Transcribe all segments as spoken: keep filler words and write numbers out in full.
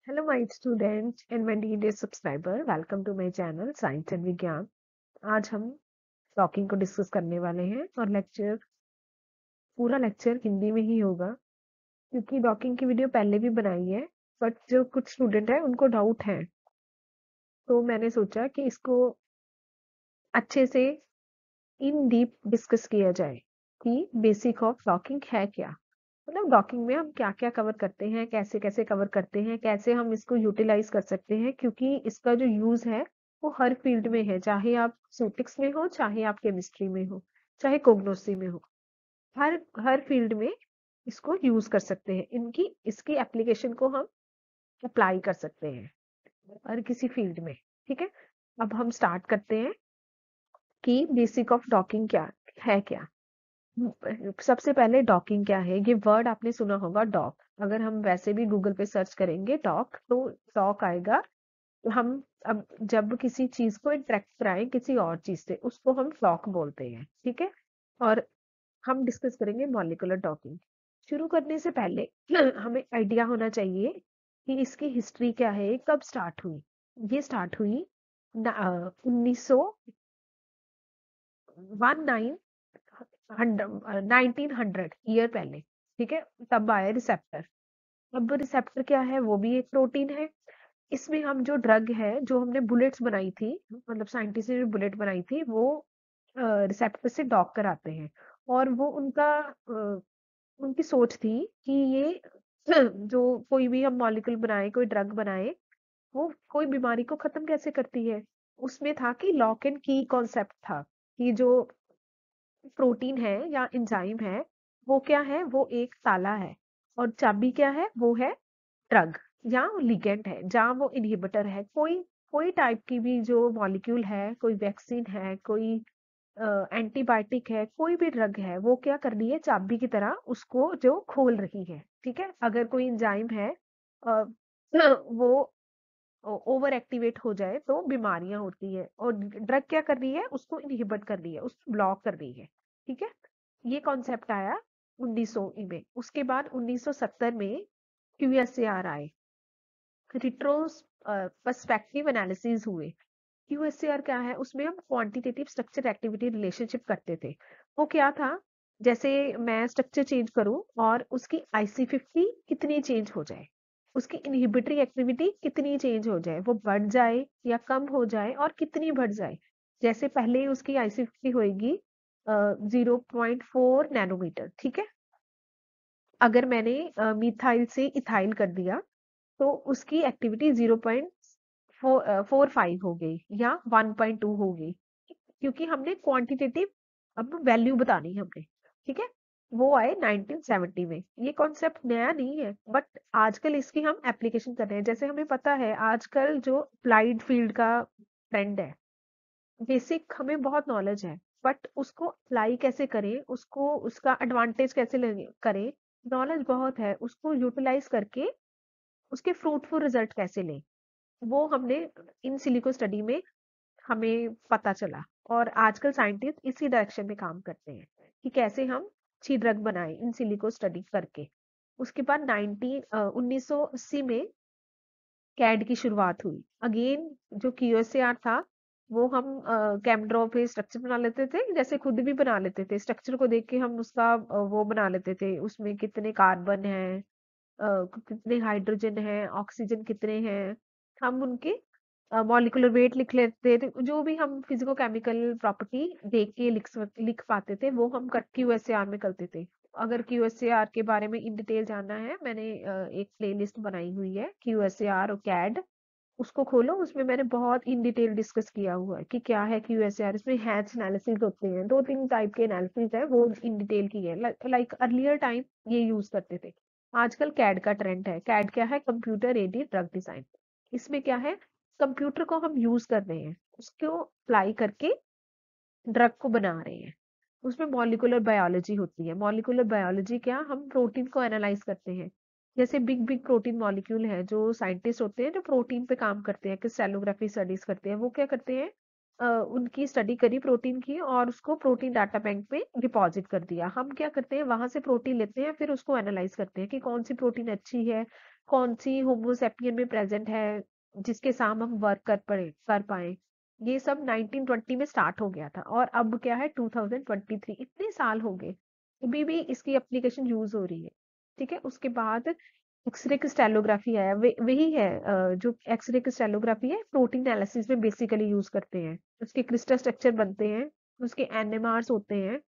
Hello, my students and my dear subscriber. Welcome to my channel Science and विज्ञान। आज हम docking को discuss करने वाले हैं और लेक्चर पूरा लेक्चर हिंदी में ही होगा क्योंकि डॉकिंग की वीडियो पहले भी बनाई है, बट जो कुछ स्टूडेंट है उनको डाउट है, तो मैंने सोचा कि इसको अच्छे से इन डीप डिस्कस किया जाए कि बेसिक ऑफ डॉकिंग है क्या। मतलब डॉकिंग में हम क्या क्या कवर करते हैं, कैसे कैसे कवर करते हैं, कैसे हम इसको यूटिलाइज कर सकते हैं, क्योंकि इसका जो यूज है वो हर फील्ड में है, चाहे आप सूटिक्स में हो, चाहे आप केमिस्ट्री में हो, चाहे कोग्नोसी में हो। हर हर फील्ड में इसको यूज कर सकते हैं। इनकी इसकी एप्लीकेशन को हम अप्लाई कर सकते हैं हर किसी फील्ड में। ठीक है, अब हम स्टार्ट करते हैं कि बेसिक ऑफ डॉकिंग क्या है क्या। सबसे पहले डॉकिंग क्या है, ये वर्ड आपने सुना होगा डॉक। अगर हम वैसे भी गूगल पे सर्च करेंगे डॉक, तो डॉक आएगा। तो हम अब जब किसी चीज को इंटरेक्ट कराएं किसी और चीज से, उसको हम डॉक बोलते हैं। ठीक है, और हम डिस्कस करेंगे मॉलिक्यूलर डॉकिंग। शुरू करने से पहले हमें आइडिया होना चाहिए कि इसकी हिस्ट्री क्या है, कब स्टार्ट हुई। ये स्टार्ट हुई उन्नीस सौ one nine nineteen hundred year पहले। ठीक है, तब आया रिसेप्टर। अब रिसेप्टर क्या है, वो भी एक प्रोटीन है। इसमें हम जो ड्रग है, जो हमने बुलेट्स बनाई थी, मतलब साइंटिस्ट ने जो बुलेट बनाई थी, वो रिसेप्टर से डॉक कराते हैं। और वो उनका अ, उनकी सोच थी कि ये जो कोई भी हम मॉलिक्यूल बनाए, कोई ड्रग बनाए, वो कोई बीमारी को खत्म कैसे करती है। उसमें था कि लॉक एंड की कॉन्सेप्ट था कि जो प्रोटीन है या एंजाइम है, वो क्या है, वो एक ताला है, और चाबी क्या है, वो है ड्रग या लिगेंड है, जहाँ वो इनहिबिटर है। कोई कोई टाइप की भी जो मॉलिक्यूल है, कोई वैक्सीन है, कोई एंटीबायोटिक है, कोई भी ड्रग है, वो क्या कर रही है, चाबी की तरह उसको जो खोल रही है। ठीक है, अगर कोई एंजाइम है अ, वो ओवर एक्टिवेट हो जाए तो बीमारियां होती है, और ड्रग क्या कर रही है, उसको इनहिबिट कर रही है, उसको ब्लॉक कर रही है। ठीक है, ये कॉन्सेप्ट आया उन्नीस सौ में। उसके बाद उन्नीस सौ सत्तर में क्यूएसएआर आए, रिट्रोस्पेक्टिव एनालिसिस हुए। क्यूएसएआर क्या है, उसमें हम क्वांटिटेटिव स्ट्रक्चर एक्टिविटी रिलेशनशिप करते थे। वो क्या था, जैसे मैं स्ट्रक्चर चेंज करूं और उसकी आईसी फिफ्टी कितनी चेंज हो जाए, उसकी इनहिबिटरी एक्टिविटी कितनी चेंज हो जाए, वो बढ़ जाए या कम हो जाए, और कितनी बढ़ जाए। जैसे पहले उसकी आईसी फिफ्टी होगी जीरो पॉइंट फोर नैनोमीटर। ठीक है, अगर मैंने मिथाइल से इथाइल कर दिया, तो उसकी activity zero point four five हो गई या वन पॉइंट टू हो गई, क्योंकि हमने क्वांटिटेटिव अब वैल्यू बतानी है हमने। ठीक है, वो आए नाइनटीन सेवेंटी में। ये कॉन्सेप्ट नया नहीं है, बट आजकल इसकी हम एप्लीकेशन कर रहे हैं। जैसे हमें पता है आजकल जो अप्लाइड फील्ड का ट्रेंड है, बेसिक हमें बहुत नॉलेज है, बट उसको अप्लाई कैसे करें, उसको उसका एडवांटेज कैसे लेंगे करें, नॉलेज बहुत है, उसको यूटिलाइज करके उसके फ्रूटफुल रिजल्ट कैसे लें, वो हमने इन सिलिको स्टडी में हमें पता चला। और आजकल साइंटिस्ट इसी डायरेक्शन में काम करते हैं कि कैसे हम अच्छी ड्रग बनाएं इन सिलिको स्टडी करके। उसके बाद नाइनटीन उन्नीस सौ अस्सी में कैड की शुरुआत हुई। अगेन जो क्यूएसएआर था, वो हम कैमड्रॉ पे स्ट्रक्चर बना लेते थे, जैसे खुद भी बना लेते थे, स्ट्रक्चर को देख के हम उसका अ, वो बना लेते थे, उसमें कितने कार्बन है, अ, कितने हाइड्रोजन है, ऑक्सीजन कितने हैं, हम उनके मॉलिक्यूलर वेट लिख लेते थे। जो भी हम फिजिको केमिकल प्रॉपर्टी देख के लिख सक- लिख पाते थे, वो हम क्यूएसएआर में करते थे। अगर क्यूएसएआर के बारे में इन डिटेल जानना है, मैंने अ, एक प्लेलिस्ट बनाई हुई है क्यूएसएआर और कैड, उसको खोलो, उसमें मैंने बहुत इन डिटेल डिस्कस किया हुआ है कि क्या है क्यूएसएआर। इसमें हैच एनालिसिस होते हैं, दो तीन टाइप के एनालिसिस है, वो इन डिटेल की है। लाइक अर्लियर टाइम ये यूज करते थे। आजकल कैड का ट्रेंड है। कैड क्या है, कंप्यूटर एडेड ड्रग डिजाइन। इसमें क्या है, कंप्यूटर को हम यूज कर रहे हैं, उसको अप्लाई करके ड्रग को बना रहे हैं। उसमें मॉलिक्यूलर बायोलॉजी होती है। मॉलिक्यूलर बायोलॉजी क्या, हम प्रोटीन को एनालाइज करते हैं। जैसे बिग बिग प्रोटीन मॉलिक्यूल है, जो साइंटिस्ट होते हैं जो प्रोटीन पे काम करते हैं, क्रिस्टलोग्राफी स्टडीज करते हैं, वो क्या करते हैं, अ, उनकी स्टडी करी प्रोटीन की और उसको प्रोटीन डाटा बैंक में डिपॉजिट कर दिया। हम क्या करते हैं, वहां से प्रोटीन लेते हैं, फिर उसको एनालाइज करते हैं कि कौन सी प्रोटीन अच्छी है, कौन सी होमोसेपियन में प्रेजेंट है, जिसके साथ हम वर्क कर पड़े कर पाए। ये सब नाइनटीन ट्वेंटी में स्टार्ट हो गया था और अब क्या है टू थाउजेंड ट्वेंटी थ्री, इतने साल हो गए, अभी भी इसकी एप्लीकेशन यूज हो रही है। ठीक है, उसके बाद एक्सरे क्रिस्टलोग्राफी आया, वे, वही है अ, जो एक्सरे क्रिस्टलोग्राफी है प्रोटीन एनालिसिस में बेसिकली यूज करते हैं। उसके क्रिस्टल स्ट्रक्चर बनते हैं, उसके एनएमआर्स होते हैं,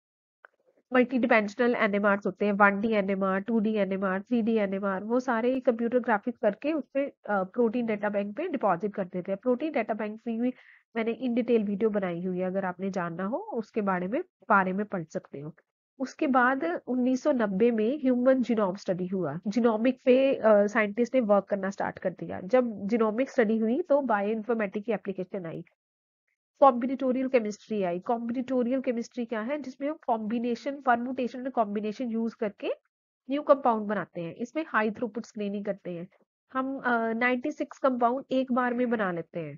मल्टी डिमेंशनल एनएमआर्स होते हैं, one D NMR, two D NMR, three D NMR, वो सारे कंप्यूटर ग्राफिक्स करके उसपे प्रोटीन डाटा बैंक पे डिपॉजिट कर देते हैं। प्रोटीन डाटा बैंक की भी मैंने इन डिटेल वीडियो बनाई हुई है, अगर आपने जानना हो उसके बारे में बारे में पढ़ सकते हो। उसके बाद उन्नीस सौ नब्बे में ह्यूमन जीनोम स्टडी हुआ, जीनोमिक पे साइंटिस्ट ने वर्क करना स्टार्ट कर दिया। जब जीनोमिक स्टडी हुई तो बायो इन्फॉर्मेटिक की एप्लीकेशन आई, कॉम्बिनेटोरियल केमिस्ट्री आई। कॉम्बिनेटोरियल केमिस्ट्री क्या है, जिसमें हम कॉम्बिनेशन परमुटेशन और कॉम्बिनेशन यूज करके न्यू कंपाउंड बनाते हैं। इसमें हाई थ्रूपुट स्क्रीनिंग करते हैं हम, नाइनटी सिक्स कंपाउंड एक बार में बना लेते हैं।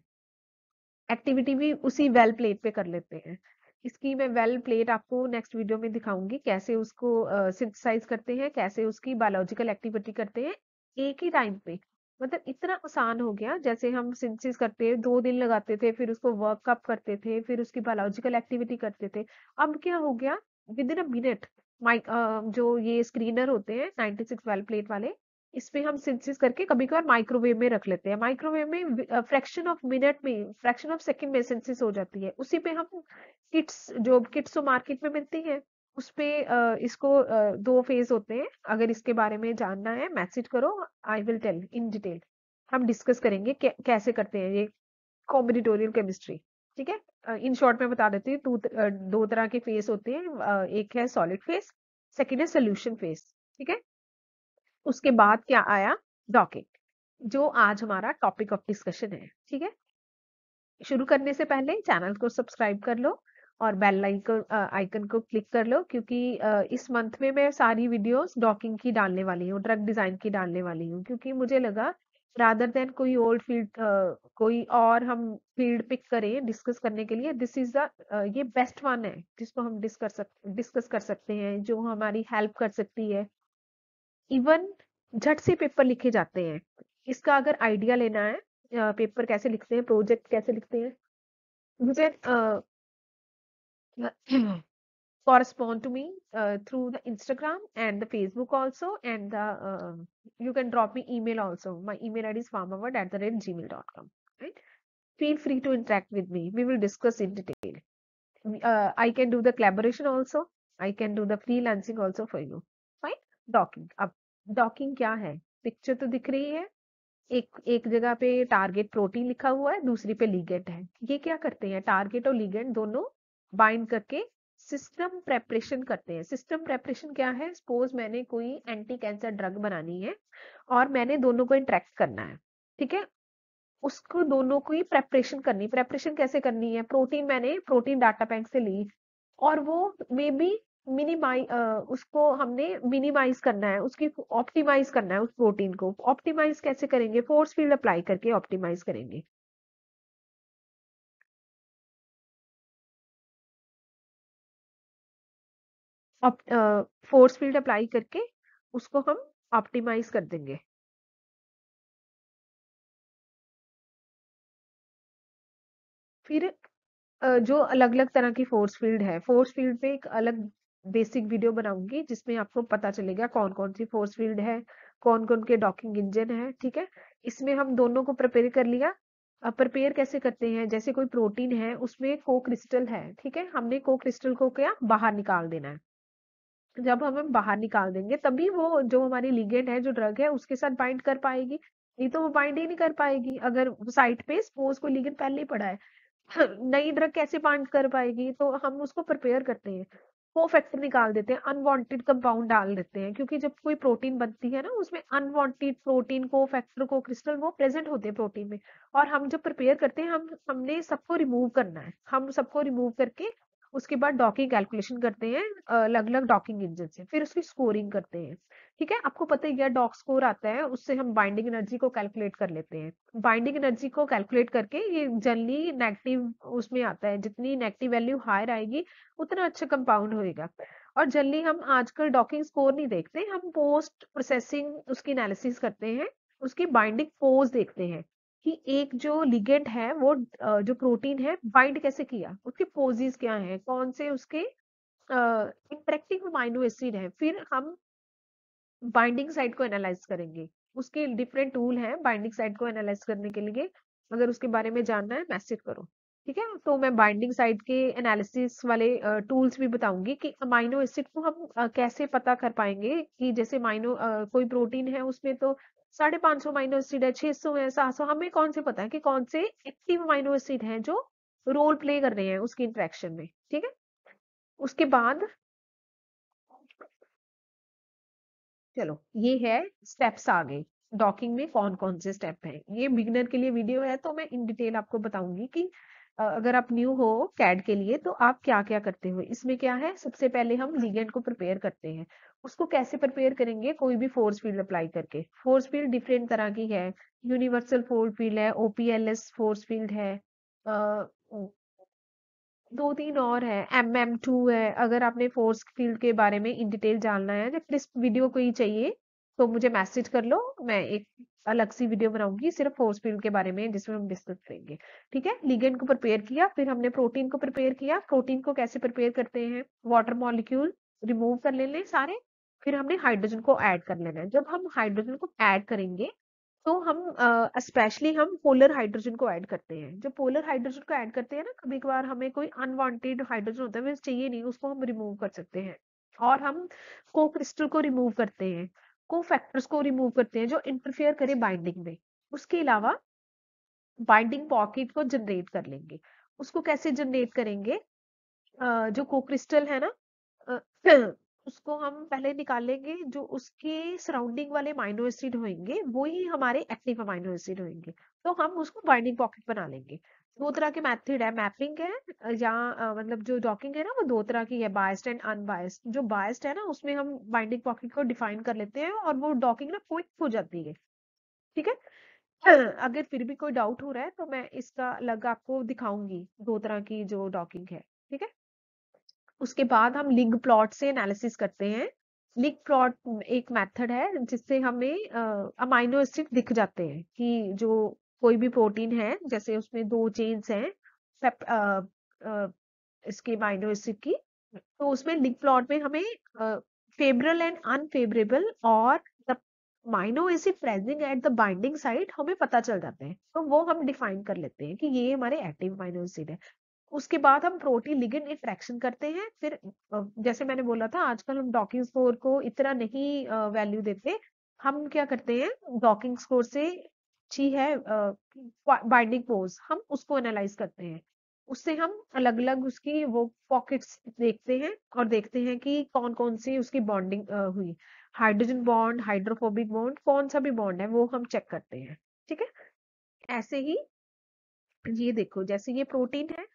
एक्टिविटी भी उसी वेल प्लेट पे कर लेते हैं। इसकी मैं वेल प्लेट आपको नेक्स्ट वीडियो में दिखाऊंगी, कैसे उसको सिंथेसाइज करते हैं, कैसे उसकी बायोलॉजिकल एक्टिविटी करते हैं एक ही टाइम पे। मतलब इतना आसान हो गया, जैसे हम सिंथेसिस करते हैं दो दिन लगाते थे, फिर उसको वर्कअप करते थे, फिर उसकी बायोलॉजिकल एक्टिविटी करते थे। अब क्या हो गया, विद इन अ मिनट माइक जो ये स्क्रीनर होते हैं नाइनटी सिक्स वेल प्लेट वाले, इसमें हम सिंथेसिस करके कभी कभार माइक्रोवेव में रख लेते हैं। माइक्रोवेव में फ्रैक्शन ऑफ मिनट में, फ्रैक्शन ऑफ सेकंड में सिंथेसिस हो जाती है। उसी पे हम किट्स, जो किट्स तो मार्केट में मिलती है, उस पे अ, इसको अ, दो फेज होते हैं। अगर इसके बारे में जानना है मैसेज करो, I will tell in detail. हम डिस्कस करेंगे कै, कैसे करते हैं ये कॉम्बिनेटोरियल केमिस्ट्री। ठीक है, इन शॉर्ट में बता देती हूँ, दो दो तरह के फेस होते हैं, अ, एक है सॉलिड फेस, सेकेंड है सोल्यूशन फेस। ठीक है, उसके बाद क्या आया, डॉकिंग, जो आज हमारा टॉपिक ऑफ डिस्कशन है। ठीक है, शुरू करने से पहले चैनल को सब्सक्राइब कर लो और बेल आइकन आइकन को क्लिक कर लो, क्योंकि अ, इस मंथ में मैं सारी वीडियोस डॉकिंग की डालने वाली हूँ, ड्रग डिजाइन की डालने वाली हूँ, क्योंकि मुझे लगा रादर देन कोई ओल्ड फील्ड, कोई और हम फील्ड पिक करें डिस्कस करने के लिए, दिस इज द ये बेस्ट वन है जिसको हम डिस्कस डिस्कस कर सकते हैं, जो हमारी हेल्प कर सकती है। इवन झट से पेपर लिखे जाते हैं। इसका अगर आइडिया लेना है, अ, पेपर कैसे लिखते हैं, प्रोजेक्ट कैसे लिखते हैं, मुझे correspond to me uh, through the Instagram and the Facebook also, and the uh, you can drop me email also. My email I D is farmaward at the rate gmail dot com. Right? Feel free to interact with me. We will discuss in detail. Uh, I can do the collaboration also. I can do the freelancing also for you. Fine? Docking. अब docking क्या है? Picture तो दिख रही है, एक एक जगह पे टारगेट प्रोटीन लिखा हुआ है, दूसरी पे लिगेंड है। ये क्या करते हैं, टारगेट और लिगेंड दोनों बाइंड करके सिस्टम प्रेपरेशन करते हैं। सिस्टम प्रेपरेशन क्या है, सपोज मैंने कोई एंटी कैंसर ड्रग बनानी है और मैंने दोनों को इंटरेक्ट करना है। ठीक है, उसको दोनों को ही प्रेपरेशन करनी। प्रेपरेशन कैसे करनी है, प्रोटीन मैंने प्रोटीन डाटा बैंक से ली और वो मे बी मिनिमाइज, उसको हमने मिनिमाइज करना है, उसकी ऑप्टिमाइज करना है। उस प्रोटीन को ऑप्टिमाइज कैसे करेंगे, फोर्स फील्ड अप्लाई करके ऑप्टिमाइज करेंगे। फोर्स फील्ड अप्लाई करके उसको हम ऑप्टिमाइज कर देंगे। फिर अ, जो अलग-अलग तरह की फोर्स फील्ड है, फोर्स फील्ड पे एक अलग बेसिक वीडियो बनाऊंगी, जिसमें आपको पता चलेगा कौन-कौन सी फोर्स फील्ड है, कौन-कौन के डॉकिंग इंजन है। ठीक है, इसमें हम दोनों को प्रिपेयर कर लिया। अब प्रिपेयर कैसे करते हैं, जैसे कोई प्रोटीन है उसमें को क्रिस्टल है। ठीक है, हमने को क्रिस्टल को क्या बाहर निकाल देना है। जब हम बाहर निकाल देंगे तभी वो जो हमारी लिगेंड है, जो ड्रग है, उसके साथ बाइंड कर पाएगी, नहीं तो वो बाइंड ही नहीं कर पाएगी। अगर साइट पे सपोज कोई लिगेंड पहले ही पड़ा है, नई ड्रग कैसे बाइंड कर पाएगी। तो हम उसको प्रिपेयर करते हैं, को फैक्टर निकाल देते हैं, अनवांटेड कंपाउंड डाल देते हैं, क्योंकि जब कोई प्रोटीन बनती है ना, उसमें अनवांटेड प्रोटीन को फैक्टर को क्रिस्टल वो प्रेजेंट होते हैं प्रोटीन में। और हम जब प्रिपेयर करते हैं, हम हमने सबको रिमूव करना है। हम सबको रिमूव करके उसके बाद डॉकिंग कैलकुलेशन करते हैं अलग अलग डॉकिंग इंजन से, फिर उसकी स्कोरिंग करते हैं। ठीक है, आपको पता ही है डॉक स्कोर आता है, उससे हम बाइंडिंग एनर्जी को कैलकुलेट कर लेते हैं। बाइंडिंग एनर्जी को कैलकुलेट करके ये जनरली नेगेटिव उसमें आता है, जितनी नेगेटिव वैल्यू हायर आएगी उतना अच्छा कंपाउंड होएगा। और जनरली हम आजकल डॉकिंग स्कोर नहीं देखते, हम पोस्ट प्रोसेसिंग उसकी एनालिसिस करते हैं, उसकी बाइंडिंग पोज देखते हैं कि एक जो लिगेंड है वो अ, जो प्रोटीन है बाइंड कैसे किया, उसके पोजेस क्या हैं, कौन से उसके इंटरेक्टिंग अमाइनो एसिड है, फिर हम बाइंडिंग साइट को एनालाइज करेंगे। उसके डिफरेंट टूल हैं बाइंडिंग साइट को एनालाइज करने के लिए, अगर उसके बारे में जानना है मैसेज करो। ठीक है, तो मैं बाइंडिंग साइट के एनालिसिस वाले टूल्स भी बताऊंगी कि अमाइनो एसिड को हम अ, कैसे पता कर पाएंगे कि जैसे माइनो कोई प्रोटीन है उसमें तो साढ़े पांच सौ अमाइनो एसिड है, छह सौ है, सात सौ, हमें कौन से पता है कि कौन से एक्टिव अमाइनो एसिड हैं जो रोल प्ले कर रहे हैं उसकी इंटरेक्शन में। ठीक है, उसके बाद चलो ये है स्टेप्स आगे, डॉकिंग में कौन कौन से स्टेप हैं। ये बिगिनर के लिए वीडियो है तो मैं इन डिटेल आपको बताऊंगी कि अ, अगर आप न्यू हो कैड के लिए तो आप क्या क्या करते हो। इसमें क्या है, सबसे पहले हम लिगेंड को प्रिपेयर करते हैं। उसको कैसे प्रिपेयर करेंगे, कोई भी फोर्स फील्ड अप्लाई करके। फोर्स फील्ड डिफरेंट तरह की है, यूनिवर्सल फोर्स फील्ड है, ओपीएलएस फोर्स फील्ड है, दो तीन और है, एम एम टू है। अगर आपने फोर्स फील्ड के बारे में इन डिटेल जानना है या क्रिस्प वीडियो कोई चाहिए तो मुझे मैसेज कर लो, मैं एक अलग सी वीडियो बनाऊंगी सिर्फ फोर्स फील्ड के बारे में जिसमें हम डिस्कस करेंगे। ठीक है, लिगेंड को प्रिपेयर किया, फिर हमने प्रोटीन को प्रिपेयर किया। प्रोटीन को कैसे प्रिपेयर करते हैं, वाटर मॉलिक्यूल रिमूव कर लेने सारे, फिर हमने हाइड्रोजन को ऐड कर लेना है। जब हम हाइड्रोजन को ऐड करेंगे तो हम स्पेशली हम पोलर हाइड्रोजन को ऐड करते हैं। जब पोलर हाइड्रोजन को ऐड करते हैं ना, कभी कभार हमें कोई अनवांटेड हाइड्रोजन होता है, वैसे चाहिए नहीं, उसको हम रिमूव कर सकते हैं। और हम को क्रिस्टल को रिमूव करते हैं, को फैक्टर्स को रिमूव करते हैं जो इंटरफेयर करे बाइंडिंग में। उसके अलावा बाइंडिंग पॉकेट को जनरेट कर लेंगे। उसको कैसे जनरेट करेंगे, अ, जो को क्रिस्टल है ना, अ, उसको हम पहले निकालेंगे, जो उसके सराउंडिंग वाले अमाइनो एसिड होंगे वो ही हमारे एक्टिव अमाइनो एसिड होंगे, तो हम उसको बाइंडिंग पॉकेट बना लेंगे। दो तरह के मेथड है, मैपिंग है अ, या अ, मतलब जो डॉकिंग है ना वो दो तरह की है, बायस्ड एंड अनबायस्ड। जो बायस्ड है ना उसमें हम बाइंडिंग पॉकेट को डिफाइन कर लेते हैं और वो डॉकिंग ना क्विक हो जाती है। ठीक है, अगर फिर भी कोई डाउट हो रहा है तो मैं इसका अलग आपको दिखाऊंगी, दो तरह की जो डॉकिंग है। ठीक है, उसके बाद हम लिंक प्लॉट से एनालिसिस करते हैं। लिंक प्लॉट एक मेथड है जिससे हमें अमाइनो एसिड दिख जाते हैं कि जो कोई भी प्रोटीन है, जैसे उसमें दो चेन्स हैं पेप- अ, अ, इसके अमाइनो एसिड की, तो उसमें लिंक प्लॉट में हमें फेवरेबल एंड अनफेवरेबल और the amino acid present at the binding site हमें पता चल जाते हैं, तो वो हम डिफाइन कर लेते हैं कि ये हमारे एक्टिव अमाइनो एसिड है। उसके बाद हम प्रोटीन लिगेंड इंटरेक्शन करते हैं। फिर अ, जैसे मैंने बोला था आजकल हम डॉकिंग स्कोर को इतना नहीं वैल्यू देते, हम क्या करते हैं डॉकिंग स्कोर से अच्छी है बाइंडिंग पोज, हम उसको एनालाइज करते हैं। उससे हम अलग अलग उसकी वो पॉकेट्स देखते हैं और देखते हैं कि कौन कौन सी उसकी बॉन्डिंग हुई, हाइड्रोजन बॉन्ड, हाइड्रोफोबिक बॉन्ड, कौन सा भी बॉन्ड है वो हम चेक करते हैं। ठीक है, ऐसे ही ये देखो, जैसे ये प्रोटीन है,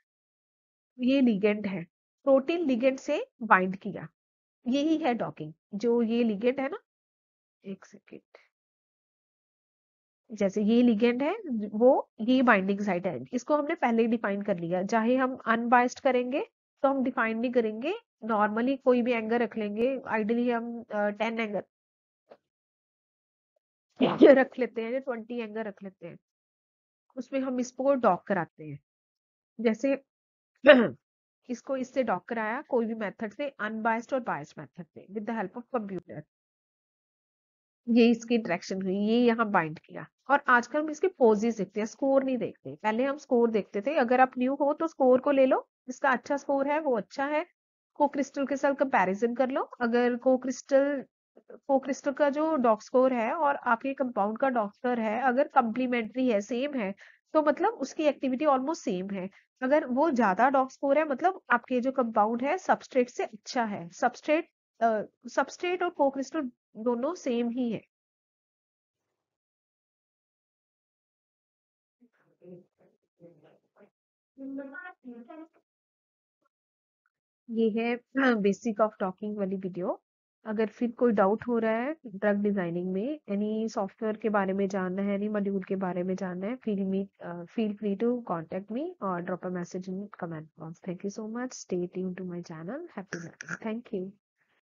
ये लिगेंड है, प्रोटीन लिगेंड से बाइंड किया, यही है डॉकिंग। जो ये लिगेंड है ना, एक सेकेंड, जैसे ये लिगेंड है, वो ये बाइंडिंग साइट है, इसको हमने पहले ही डिफाइन कर लिया। चाहे हम अनबाइस्ड करेंगे तो हम डिफाइन नहीं करेंगे, नॉर्मली कोई भी एंगर रख लेंगे, आइडियली हम टेन एंगर रख लेते हैं या ट्वेंटी एंगर रख लेते हैं, उसमें हम इसको डॉक कराते हैं। जैसे इसको इससे डॉक कराया कोई भी मेथड से, अनबाइस्ड और बाइस्ड मेथड से with the help of computer, ये इसकी इंटरेक्शन हुई, ये यहाँ बाइंड किया। और आजकल हम इसके पोजेस देखते हैं, स्कोर नहीं देखते। पहले हम स्कोर देखते थे, अगर आप न्यू हो तो स्कोर को ले लो, जिसका अच्छा स्कोर है वो अच्छा है। को क्रिस्टल के साथ कंपैरिजन कर लो, अगर को क्रिस्टल को क्रिस्टल का जो डॉक स्कोर है और आपके कंपाउंड का डॉक स्कोर है अगर कंप्लीमेंट्री है, सेम है, तो मतलब उसकी एक्टिविटी ऑलमोस्ट सेम है। अगर वो ज्यादा डॉक स्कोर है मतलब आपके जो कंपाउंड है सबस्ट्रेट से अच्छा है। सबस्ट्रेट सबस्ट्रेट और को क्रिस्टल दोनों सेम ही है। ये है बेसिक ऑफ टॉकिंग वाली वीडियो। अगर फिर कोई डाउट हो रहा है ड्रग डिजाइनिंग में, एनी सॉफ्टवेयर के बारे में जानना है, एनी मॉड्यूल के बारे में जानना है, feel me feel free to contact me और drop a message in comment box. Thank you so much, stay tuned to my channel, happy learning, thank you.